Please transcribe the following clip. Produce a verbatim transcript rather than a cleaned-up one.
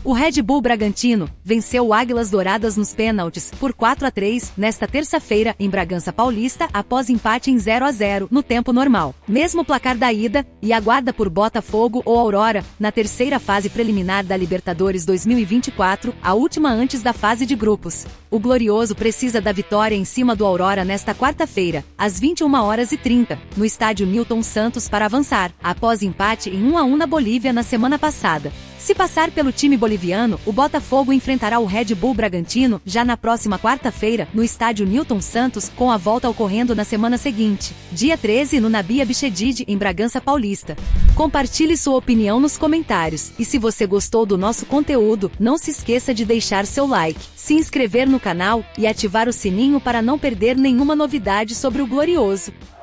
O Red Bull Bragantino venceu o Águilas Douradas nos pênaltis por quatro a três nesta terça-feira em Bragança Paulista após empate em zero a zero no tempo normal. Mesmo placar da ida e aguarda por Botafogo ou Aurora na terceira fase preliminar da Libertadores dois mil e vinte e quatro, a última antes da fase de grupos. O Glorioso precisa da vitória em cima do Aurora nesta quarta-feira, às vinte e uma horas e trinta, no estádio Newton Santos para avançar, após empate em um a um na Bolívia na semana passada. Se passar pelo time boliviano, o Botafogo enfrentará o Red Bull Bragantino já na próxima quarta-feira, no estádio Newton Santos, com a volta ocorrendo na semana seguinte, dia treze, no Nabi Abichedid, em Bragança Paulista. Compartilhe sua opinião nos comentários, e se você gostou do nosso conteúdo, não se esqueça de deixar seu like, se inscrever no canal e ativar o sininho para não perder nenhuma novidade sobre o Glorioso.